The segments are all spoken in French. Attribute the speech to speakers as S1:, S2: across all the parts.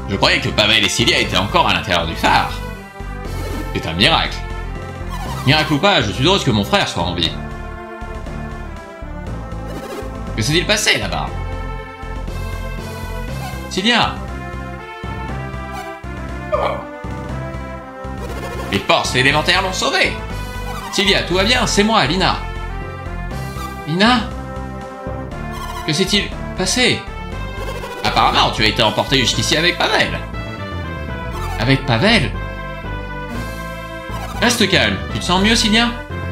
S1: Je croyais que Pavel et Cilia étaient encore à l'intérieur du phare. C'est un miracle. Miracle ou pas, je suis heureuse que mon frère soit en vie. Que s'est-il passé là-bas? Cilia! Oh. Les forces élémentaires l'ont sauvé! Cilia, tout va bien, c'est moi, Lina. Lina? Que s'est-il passé? Apparemment, tu as été emporté jusqu'ici avec Pavel. Avec Pavel? Reste calme, tu te sens mieux, Cilia?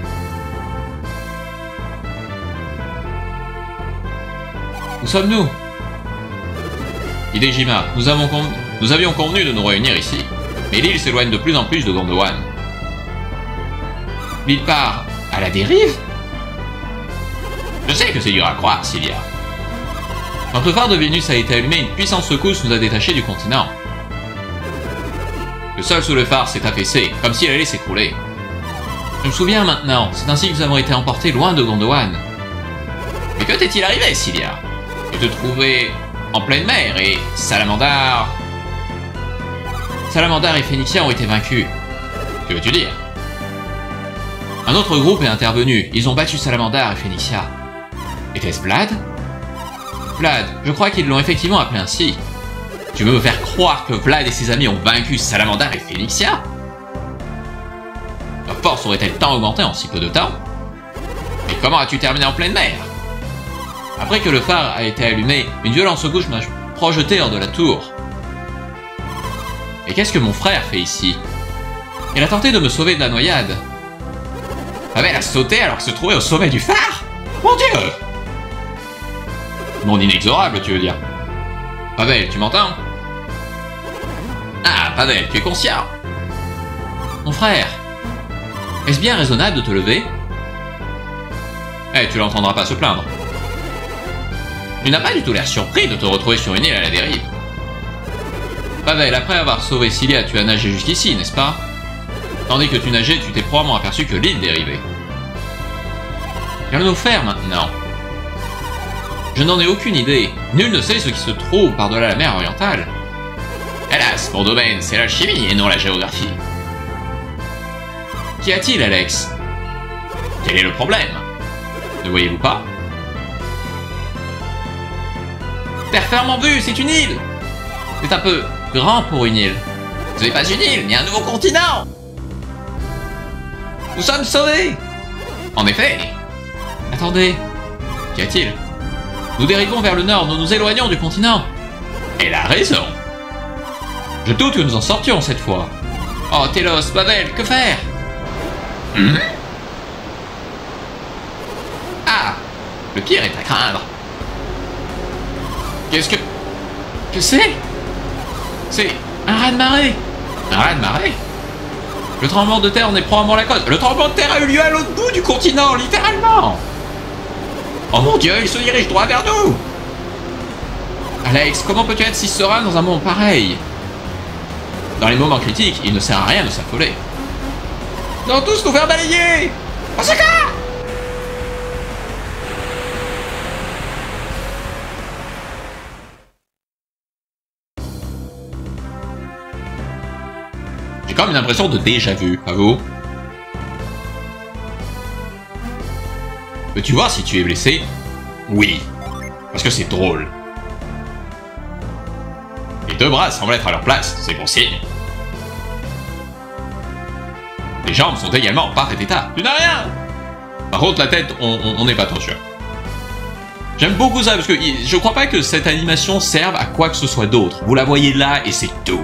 S1: Où sommes-nous? Hidejima, nous avions convenu de nous réunir ici, mais l'île s'éloigne de plus en plus de Gondwan. L'île part à la dérive? Je sais que c'est dur à croire, Cilia. Quand le phare de Vénus a été allumé, une puissante secousse nous a détachés du continent. Le sol sous le phare s'est affaissé, comme s'il allait s'écrouler. Je me souviens maintenant, c'est ainsi que nous avons été emportés loin de Gondwan. Mais que t'est-il arrivé, Cilia? Tu te trouvais en pleine mer et Salamandar et Phénixia ont été vaincus. Que veux-tu dire? Un autre groupe est intervenu, ils ont battu Salamandar et Phénixia. Était-ce Vlad? Vlad, je crois qu'ils l'ont effectivement appelé ainsi. Tu veux me faire croire que Vlad et ses amis ont vaincu Salamandar et Phénixia? Leur force aurait-elle tant augmenté en si peu de temps? Mais comment as-tu terminé en pleine mer? Après que le phare a été allumé, une violente secousse m'a projeté hors de la tour. Et qu'est-ce que mon frère fait ici? Il a tenté de me sauver de la noyade. Pavel a sauté alors qu'il se trouvait au sommet du phare? Mon Dieu! Non inexorable, tu veux dire? Pavel, tu m'entends? Ah, Pavel, tu es conscient? Mon frère, est-ce bien raisonnable de te lever? Eh, tu l'entendras pas se plaindre. Tu n'as pas du tout l'air surpris de te retrouver sur une île à la dérive. Pavel, après avoir sauvé Cilia, tu as nagé jusqu'ici, n'est-ce pas? Tandis que tu nageais, tu t'es probablement aperçu que l'île dérivait. Qu'allons-nous faire maintenant? Je n'en ai aucune idée. Nul ne sait ce qui se trouve par-delà la mer orientale. Hélas, mon domaine, c'est l'alchimie et non la géographie. Qu'y a-t-il, Alex? Quel est le problème? Ne voyez-vous pas? Terre ferme en vue, c'est une île! C'est un peu grand pour une île. Ce n'est pas une île, mais un nouveau continent! Nous sommes sauvés! En effet! Attendez, qu'y a-t-il? Nous dérivons vers le nord, nous nous éloignons du continent. Elle a raison. Je doute que nous en sortions cette fois. Oh, Télos, Pavel, que faire? Ah, le pire est à craindre. Qu'est-ce que... Que c'est? C'est un raz-de-marée. Un raz-de-marée? Le tremblement de terre en est probablement la cause. Le tremblement de terre a eu lieu à l'autre bout du continent, littéralement. Oh mon Dieu, il se dirige droit vers nous! Alex, comment peux-tu être si serein dans un moment pareil? Dans les moments critiques, il ne sert à rien de s'affoler. Nous allons tous nous faire balayer! Au secours! J'ai quand même une impression de déjà-vu, pas vous? Peux-tu voir si tu es blessé? Oui, parce que c'est drôle. Les deux bras semblent être à leur place, c'est bon signe. Les jambes sont également en parfait état. Tu n'as rien! Par contre, la tête, on n'est pas trop sûr. J'aime beaucoup ça, parce que je crois pas que cette animation serve à quoi que ce soit d'autre. Vous la voyez là, et c'est tout.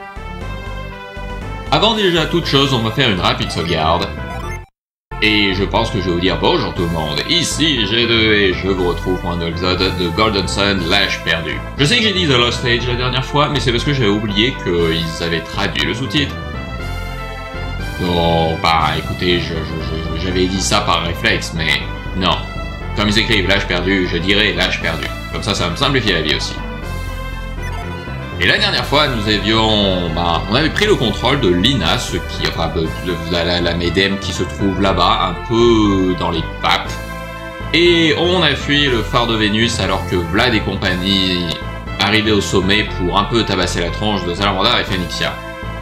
S1: Avant déjà toute chose, on va faire une rapide sauvegarde. Et je pense que je vais vous dire bonjour tout le monde, ici G2 et je vous retrouve pour un nouvel épisode de Golden Sun, l'âge perdu. Je sais que j'ai dit The Lost Age la dernière fois, mais c'est parce que j'avais oublié qu'ils avaient traduit le sous-titre. Non, bah écoutez, j'avais dit ça par réflexe, mais non. Comme ils écrivent l'âge perdu, je dirais l'âge perdu. Comme ça, ça va me simplifier la vie aussi. Et la dernière fois, nous avions... on avait pris le contrôle de Lina, la médème qui se trouve là-bas, un peu dans les papes. Et on a fui le phare de Vénus alors que Vlad et compagnie arriver au sommet pour un peu tabasser la tronche de Salamander et Phoenixia.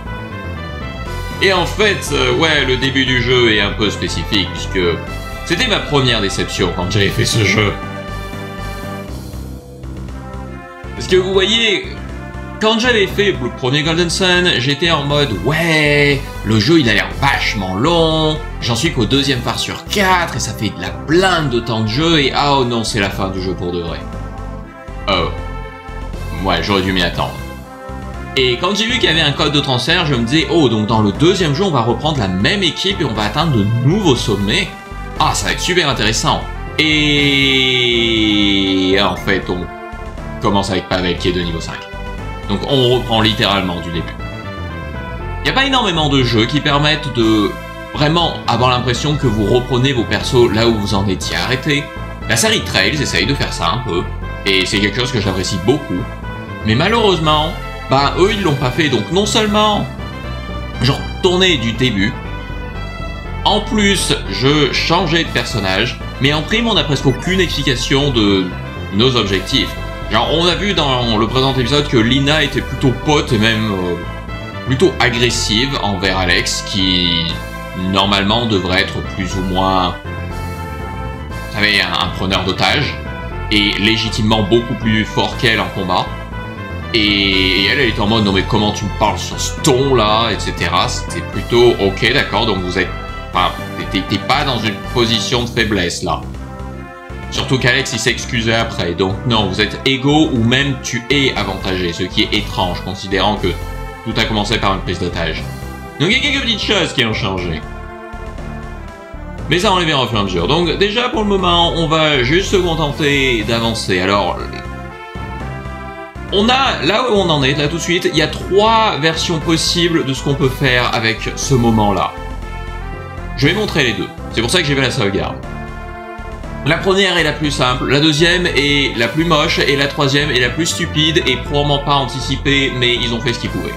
S1: Et en fait, ouais, le début du jeu est un peu spécifique, puisque c'était ma première déception quand j'avais fait ce jeu. Parce que vous voyez, quand j'avais fait le premier Golden Sun, j'étais en mode « Ouais, le jeu il a l'air vachement long, j'en suis qu'au deuxième phare sur 4, et ça fait de la blinde de temps de jeu, et oh non, c'est la fin du jeu pour de vrai. » Oh. Ouais, j'aurais dû m'y attendre. Et quand j'ai vu qu'il y avait un code de transfert, je me disais « Oh, donc dans le deuxième jeu, on va reprendre la même équipe et on va atteindre de nouveaux sommets. Ah, ça va être super intéressant. » Et en fait, on commence avec Pavel qui est de niveau 5. Donc on reprend littéralement du début. Il n'y a pas énormément de jeux qui permettent de vraiment avoir l'impression que vous reprenez vos persos là où vous en étiez arrêté. La série Trails essaye de faire ça un peu, et c'est quelque chose que j'apprécie beaucoup. Mais malheureusement, bah eux ils l'ont pas fait, donc non seulement je retournais du début, en plus je changeais de personnage, mais en prime on n'a presque aucune explication de nos objectifs. Genre, on a vu dans le présent épisode que Lina était plutôt pote et même plutôt agressive envers Alex, qui normalement devrait être plus ou moins, vous savez, un preneur d'otages, et légitimement beaucoup plus fort qu'elle en combat. Et elle était en mode non mais comment tu me parles sur ce ton là, etc. C'était plutôt ok, d'accord, donc vous êtes, enfin, t'es pas dans une position de faiblesse là. Surtout qu'Alex il s'excusait après, donc non, vous êtes égaux ou même tu es avantagé, ce qui est étrange, considérant que tout a commencé par une prise d'otage. Donc il y a quelques petites choses qui ont changé. Mais ça on les verra au fur et à mesure. Donc déjà pour le moment, on va juste se contenter d'avancer. Alors, on a, là où on en est, là tout de suite, il y a 3 versions possibles de ce qu'on peut faire avec ce moment-là. Je vais montrer les deux, c'est pour ça que j'ai fait la sauvegarde. La première est la plus simple, la deuxième est la plus moche, et la troisième est la plus stupide et probablement pas anticipée, mais ils ont fait ce qu'ils pouvaient.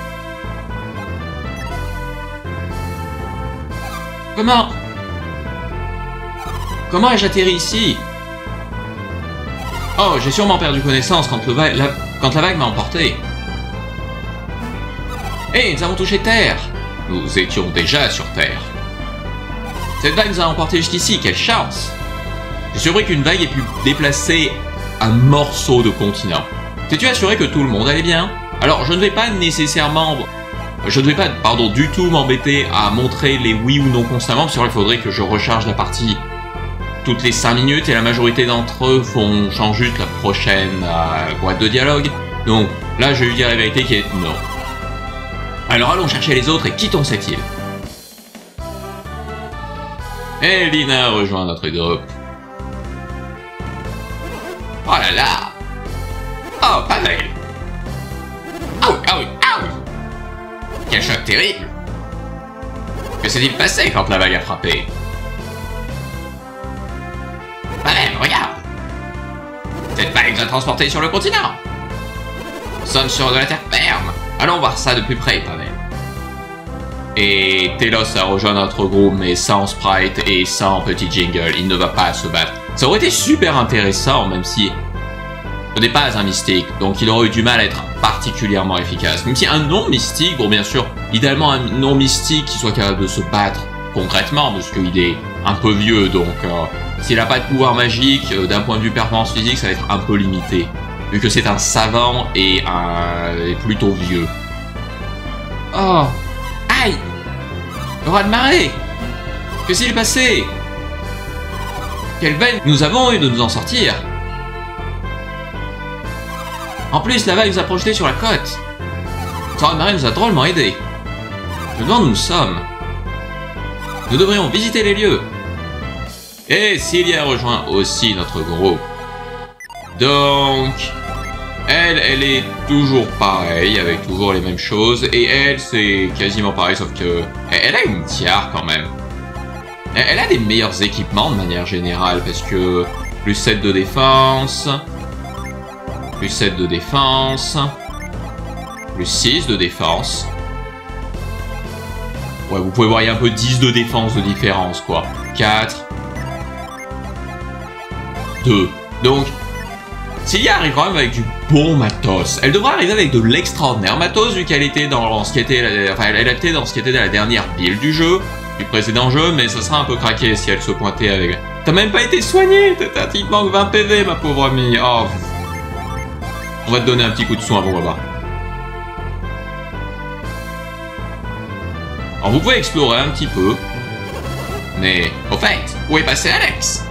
S1: Comment ai-je atterri ici? Oh, j'ai sûrement perdu connaissance quand la vague m'a emporté. Hé, nous avons touché Terre! Nous étions déjà sur Terre. Cette vague nous a emporté jusqu'ici, quelle chance! Je suis surpris qu'une vague ait pu déplacer un morceau de continent. T'es-tu assuré que tout le monde allait bien? Alors, je ne vais pas nécessairement... du tout m'embêter à montrer les oui ou non constamment, parce qu'il faudrait que je recharge la partie toutes les 5 minutes, et la majorité d'entre eux changent juste la prochaine boîte de dialogue. Donc, là, je vais lui dire la vérité qui est non. Alors, allons chercher les autres et quittons cette île. Et Lina rejoint notre groupe. Oh là là! Oh, Pavel! Oh, oh, oh! Quel choc terrible! Que s'est-il passé quand la vague a frappé? Pavel, regarde! Cette vague nous a transportés sur le continent! Nous sommes sur de la terre ferme! Allons voir ça de plus près, Pavel. Et Telos a rejoint notre groupe, mais sans sprite et sans petit jingle, il ne va pas se battre. Ça aurait été super intéressant, même si ce n'est pas un mystique, donc il aurait eu du mal à être particulièrement efficace. Même si un non mystique, bon bien sûr, idéalement un non mystique qui soit capable de se battre concrètement, parce qu'il est un peu vieux, donc s'il n'a pas de pouvoir magique, d'un point de vue performance physique, ça va être un peu limité, vu que c'est un savant et plutôt vieux. Oh! Aïe! Le raz de marée! Que s'il est passé? Quelle veine nous avons eu de nous en sortir! En plus, la vague nous a projetés sur la côte. Ce raz de marée nous a drôlement aidés. Je me demande où nous sommes. Nous devrions visiter les lieux. Et Cilia rejoint aussi notre groupe. Donc... Elle est toujours pareille, avec toujours les mêmes choses, et elle, c'est quasiment pareil, sauf que... Elle a une tiare, quand même. Elle a des meilleurs équipements, de manière générale, parce que... Plus 7 de défense... Plus 7 de défense... Plus 6 de défense... Ouais, vous pouvez voir, il y a un peu 10 de défense de différence, quoi. 4... 2... Donc... Cilia arrive quand même avec du bon matos. Elle devrait arriver avec de l'extraordinaire matos vu qu'elle était dans ce qui était, enfin elle était dans ce qui était la dernière build du jeu, du précédent jeu, mais ça sera un peu craqué si elle se pointait avec. T'as même pas été soigné, il te manque 20 PV ma pauvre amie. Oh. On va te donner un petit coup de soin, bon là-bas. Alors vous pouvez explorer un petit peu, mais au fait, où est passé Alex?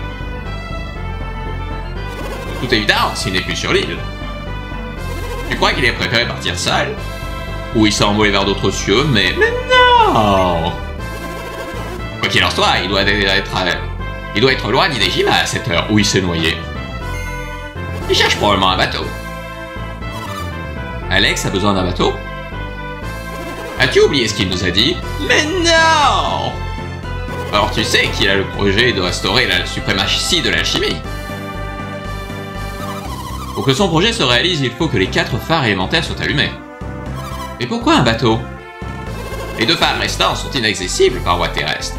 S1: De toute évidence, il n'est plus sur l'île. Tu crois qu'il est préféré partir seul? Ou il s'est envolé vers d'autres cieux, mais non! Quoi qu'il en soit, il doit être loin d'Hidejima à cette heure où il s'est noyé. Il cherche probablement un bateau. Alex a besoin d'un bateau? As-tu oublié ce qu'il nous a dit? Mais non! Alors tu sais qu'il a le projet de restaurer la suprématie de l'alchimie. Pour que son projet se réalise, il faut que les 4 phares élémentaires soient allumés. Mais pourquoi un bateau? Les 2 phares restants sont inaccessibles par voie terrestre.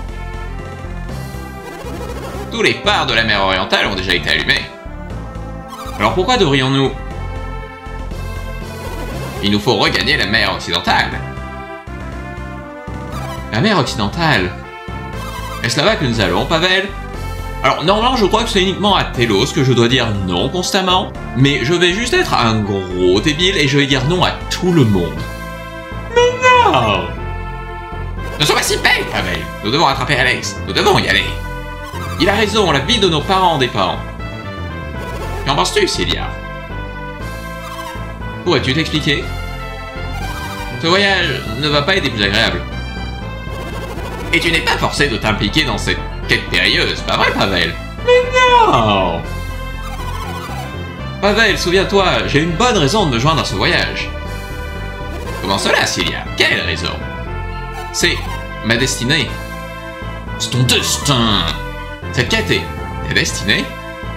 S1: Tous les phares de la mer orientale ont déjà été allumés. Alors pourquoi devrions-nous... Il nous faut regagner la mer occidentale. La mer occidentale? Est-ce là-bas que nous allons, Pavel? Alors, normalement, je crois que c'est uniquement à Telos que je dois dire non constamment, mais je vais juste être un gros débile et je vais dire non à tout le monde. Mais non! Ne sois pas si bête, Pavel. Nous devons rattraper Alex. Nous devons y aller. Il a raison, la vie de nos parents dépend. Qu'en penses-tu, Cilia? Pourrais-tu t'expliquer? Ce voyage ne va pas être des plus agréables. Et tu n'es pas forcé de t'impliquer dans cette quête périlleuse, pas vrai, Pavel? Mais non! Pavel, souviens-toi, j'ai une bonne raison de me joindre à ce voyage. Comment cela, Cilia? Quelle raison? C'est ma destinée. C'est ton destin. Cette quête est ta destinée?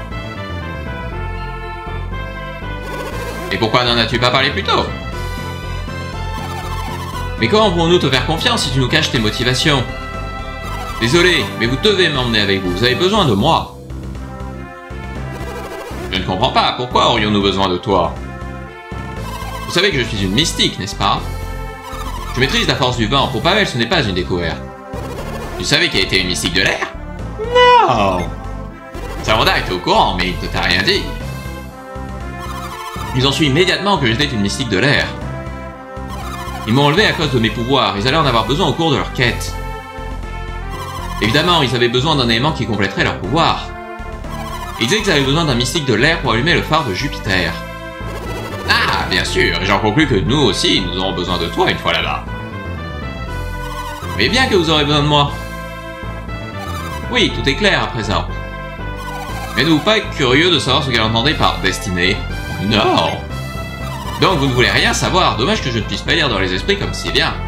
S1: Et pourquoi n'en as-tu pas parlé plus tôt? Mais comment pouvons-nous te faire confiance si tu nous caches tes motivations? Désolé, mais vous devez m'emmener avec vous, vous avez besoin de moi. Je ne comprends pas, pourquoi aurions-nous besoin de toi? Vous savez que je suis une mystique, n'est-ce pas? Je maîtrise la force du vent, pour Pavel ce n'est pas une découverte. Tu savais qu'elle était une mystique de l'air? Non! Saranda était au courant, mais il ne t'a rien dit. Ils ont su immédiatement que j'étais une mystique de l'air. Ils m'ont enlevé à cause de mes pouvoirs, ils allaient en avoir besoin au cours de leur quête. Évidemment, ils avaient besoin d'un élément qui compléterait leur pouvoir. Ils disaient qu'ils avaient besoin d'un mystique de l'air pour allumer le phare de Jupiter. Ah, bien sûr, et j'en conclus que nous aussi, nous aurons besoin de toi une fois là-bas. Mais bien que vous aurez besoin de moi. Oui, tout est clair à présent. Mais n'êtes-vous pas curieux de savoir ce qu'elle entendait par destinée? Non. Donc vous ne voulez rien savoir, dommage que je ne puisse pas lire dans les esprits comme si bien.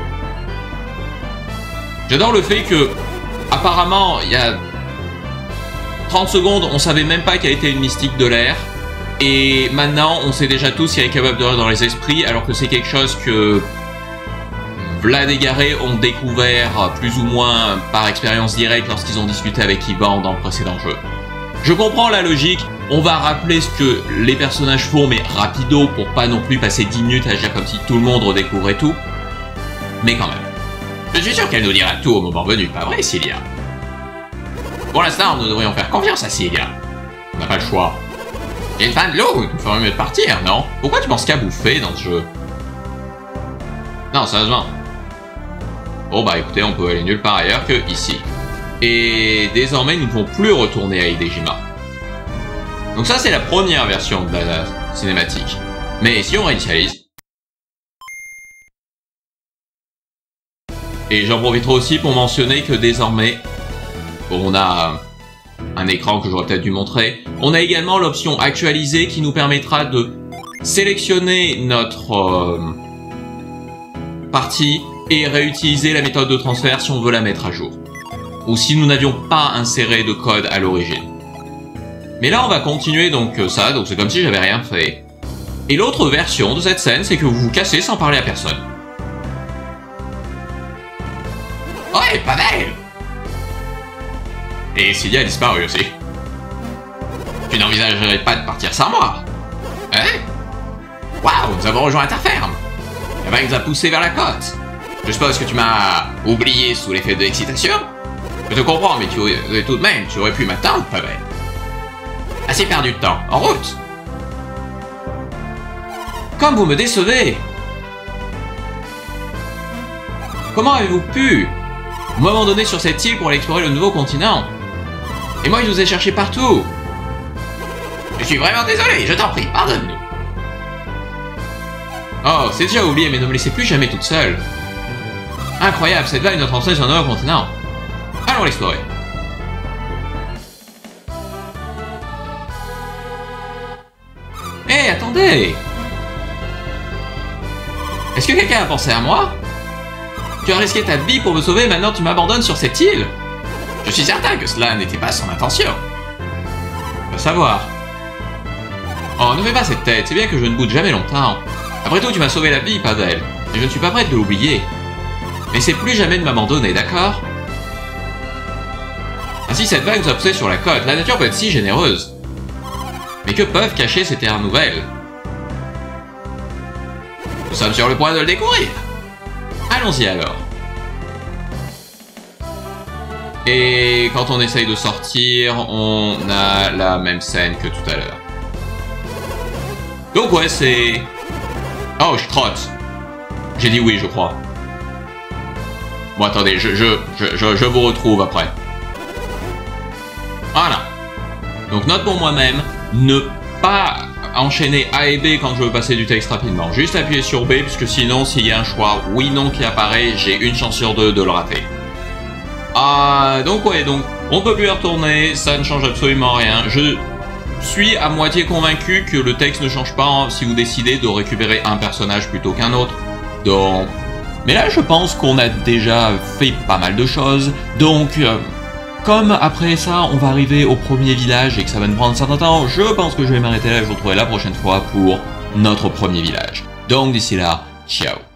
S1: J'adore le fait que, apparemment, il y a 30 secondes, on savait même pas qu'elle était une mystique de l'air. Et maintenant, on sait déjà tous si elle est capable de lire dans les esprits, alors que c'est quelque chose que Vlad et Garé ont découvert plus ou moins par expérience directe lorsqu'ils ont discuté avec Ivan dans le précédent jeu. Je comprends la logique, on va rappeler ce que les personnages font, mais rapido, pour pas non plus passer 10 minutes à agir comme si tout le monde redécouvrait tout. Mais quand même. Je suis sûr qu'elle nous dira tout au moment venu, pas vrai, Cilia? Pour l'instant, nous devrions faire confiance à Cilia. On n'a pas le choix. Il y a une fin de l'eau, il faudrait mieux de partir, non? Pourquoi tu penses qu'à bouffer dans ce jeu? Non, sérieusement. Bon bah écoutez, on peut aller nulle part ailleurs que ici. Et désormais, nous ne pouvons plus retourner à Hidejima. Donc ça, c'est la première version de la cinématique. Mais si on réinitialise... Et j'en profiterai aussi pour mentionner que désormais, on a un écran que j'aurais peut-être dû montrer. On a également l'option actualiser qui nous permettra de sélectionner notre partie et réutiliser la méthode de transfert si on veut la mettre à jour. Ou si nous n'avions pas inséré de code à l'origine. Mais là on va continuer donc ça, donc c'est comme si j'avais rien fait. Et l'autre version de cette scène, c'est que vous vous cassez sans parler à personne. Ouais, Pavel! Et Cilia a disparu aussi. Tu n'envisagerais pas de partir sans moi? Hein? Waouh, nous avons rejoint ta ferme. La vague nous a poussé vers la côte. Je suppose que tu m'as oublié sous l'effet de l'excitation? Je te comprends, mais tout de même, tu aurais pu m'attendre, pas vrai? Assez perdu de temps. En route! Comme vous me décevez! Comment avez-vous pu? Vous m'abandonnez sur cette île pour aller explorer le nouveau continent. Et moi, je vous ai cherché partout. Je suis vraiment désolé, je t'en prie, pardonne-nous. Oh, c'est déjà oublié, mais ne me laissez plus jamais toute seule. Incroyable, cette vague nous a transmis sur un nouveau continent. Allons l'explorer. Hé, attendez! Est-ce que quelqu'un a pensé à moi? Tu as risqué ta vie pour me sauver, maintenant tu m'abandonnes sur cette île? Je suis certain que cela n'était pas son intention. Faut savoir. Oh, ne fais pas cette tête, c'est bien que je ne boude jamais longtemps. Après tout, tu m'as sauvé la vie, Pavel, et je ne suis pas prête de l'oublier. N'essaie plus jamais de m'abandonner, d'accord? Ainsi, cette vague nous a poussé sur la côte. La nature peut être si généreuse. Mais que peuvent cacher ces terres nouvelles? Nous sommes sur le point de le découvrir. Allons-y alors. Et quand on essaye de sortir, on a la même scène que tout à l'heure. Donc ouais, c'est... Oh, je trotte. J'ai dit oui, je crois. Bon, attendez, je vous retrouve après. Voilà. Donc note pour moi-même, ne pas enchaîner A et B quand je veux passer du texte rapidement. Juste appuyer sur B, puisque sinon, s'il y a un choix oui-non qui apparaît, j'ai une chance sur deux de le rater. Donc ouais, donc on peut plus y retourner, ça ne change absolument rien. Je suis à moitié convaincu que le texte ne change pas si vous décidez de récupérer un personnage plutôt qu'un autre. Donc... Mais là, je pense qu'on a déjà fait pas mal de choses, donc... Comme après ça, on va arriver au premier village et que ça va nous prendre un certain temps, je pense que je vais m'arrêter là et je vous retrouverai la prochaine fois pour notre premier village. Donc d'ici là, ciao!